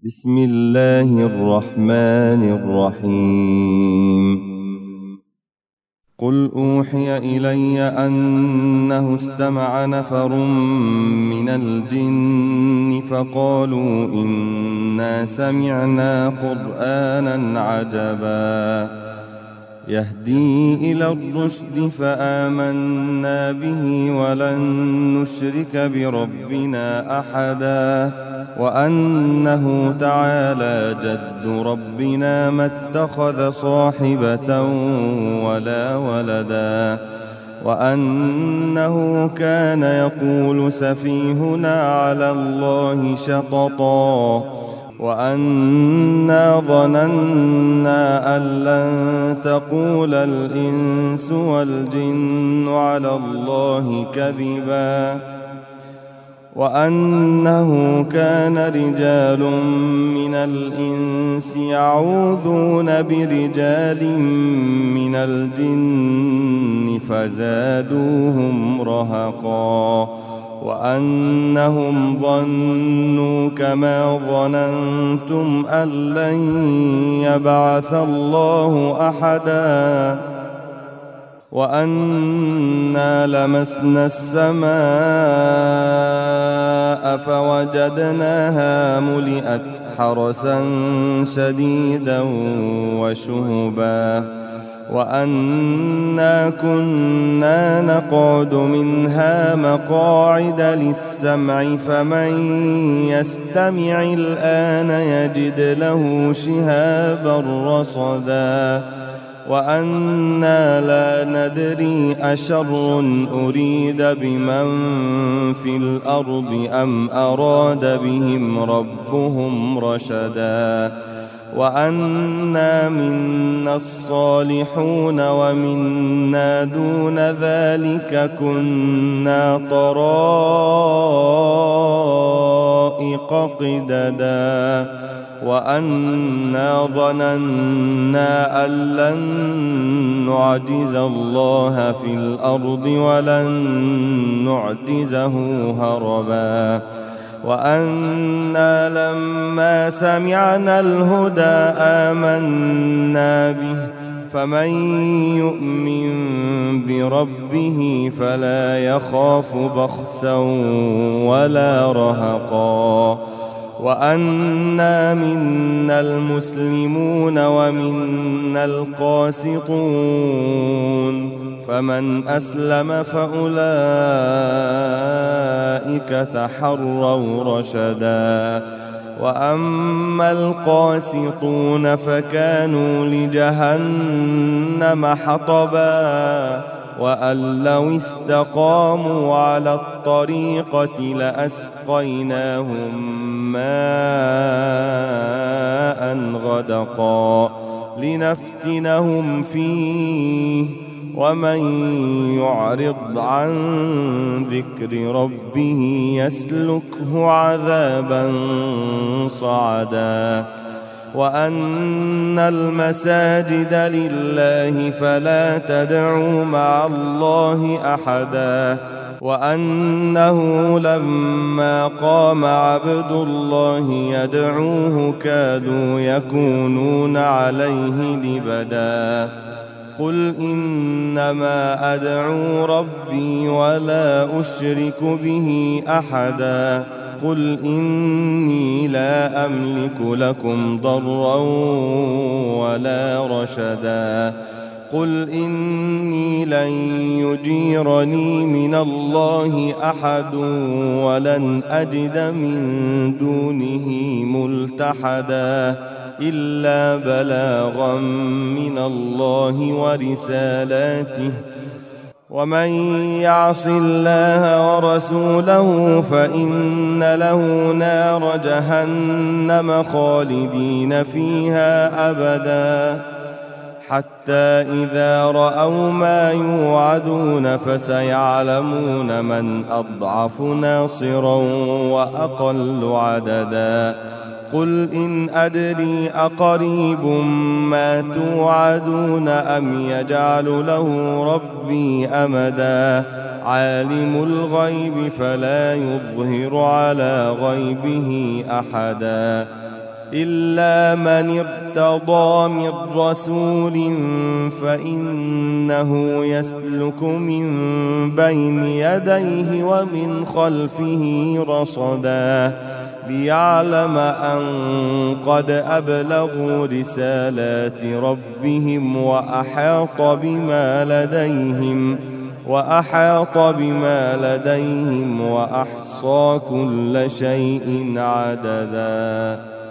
بسم الله الرحمن الرحيم. قل أوحي إلي أنه استمع نفر من الجن فقالوا إنا سمعنا قرآنا عجبا يهدي إلى الرشد فآمنا به ولن نشرك بربنا أحدا وأنه تعالى جد ربنا ما اتخذ صاحبة ولا ولدا وأنه كان يقول سفيهنا على الله شططا وأنا ظننا أن لن تقول الإنس والجن على الله كذبا وأنه كان رجال من الإنس يعوذون برجال من الجن فزادوهم رهقا وأنهم ظنوا كما ظننتم أن لن يبعث الله أحدا وأنا لمسنا السماء فوجدناها ملئت حرسا شديدا وشهبا وأنا كنا نقعد منها مقاعد للسمع فمن يستمع الآن يجد له شهابا رصدا وأنا لا ندري أشر أريد بمن في الأرض أم أراد بهم ربهم رشدا وأنا منا الصالحون ومنا دون ذلك كنا طرائق قددا وأنا ظننا أن لن نعجز الله في الأرض ولن نعجزه هربا وأنا لما سمعنا الهدى آمنا به فمن يؤمن بربه فلا يخاف بخسا ولا رهقا وأنا منا المسلمون ومنا القاسطون فمن أسلم فأولئك تحروا رشدا وأما القاسطون فكانوا لجهنم حطبا وأن لو استقاموا على الطريقة لأسقيناهم ماء غدقا لنفتنهم فيه ومن يعرض عن ذكر ربه يسلكه عذابا صعدا وأن المساجد لله فلا تدعوا مع الله أحدا وأنه لما قام عبد الله يدعوه كادوا يكونون عليه لبدا قل إنما أدعو ربي ولا أشرك به أحدا قل إني لا أملك لكم ضرا ولا رشدا قل إني لن يجيرني من الله أحد ولن أجد من دونه ملتحدا إلا بلاغا من الله ورسالاته ومن يعص الله ورسوله فإن له نار جهنم خالدين فيها أبدا حتى إذا رأوا ما يوعدون فسيعلمون من أضعف ناصرا وأقل عددا قل إن أدري أقريب ما توعدون أم يجعل له ربي أمدا عالم الغيب فلا يظهر على غيبه أحدا إلا من ارتضى من رسول فإنه يسلك من بين يديه ومن خلفه رصدا ليعلم أن قد أبلغوا رسالات ربهم وأحاط بما لديهم وأحصى كل شيء عددا.